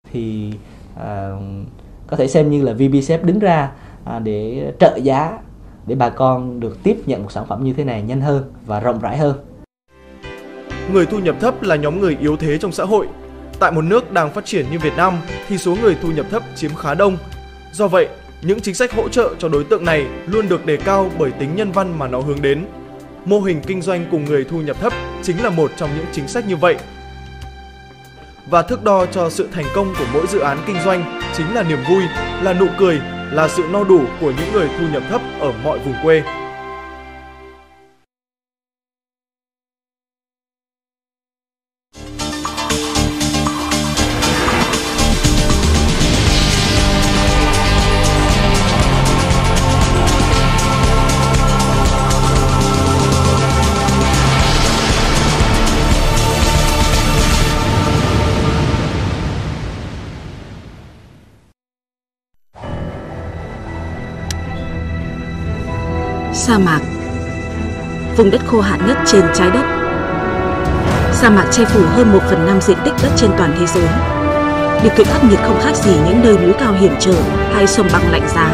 thì có thể xem như là VBSAP đứng ra để trợ giá để bà con được tiếp nhận một sản phẩm như thế này nhanh hơn và rộng rãi hơn. Người thu nhập thấp là nhóm người yếu thế trong xã hội. Tại một nước đang phát triển như Việt Nam thì số người thu nhập thấp chiếm khá đông. Do vậy, những chính sách hỗ trợ cho đối tượng này luôn được đề cao bởi tính nhân văn mà nó hướng đến. Mô hình kinh doanh cùng người thu nhập thấp chính là một trong những chính sách như vậy. Và thước đo cho sự thành công của mỗi dự án kinh doanh chính là niềm vui, là nụ cười, là sự no đủ của những người thu nhập thấp ở mọi vùng quê. Sa mạc, vùng đất khô hạn nhất trên trái đất. Sa mạc che phủ hơn 1/5 diện tích đất trên toàn thế giới. Điều kiện khắc nghiệt không khác gì những nơi núi cao hiểm trở hay sông băng lạnh giá.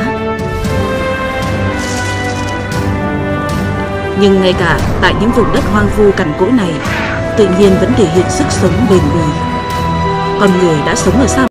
Nhưng ngay cả tại những vùng đất hoang vu cằn cỗi này, tự nhiên vẫn thể hiện sức sống bền bỉ. Con người đã sống ở sa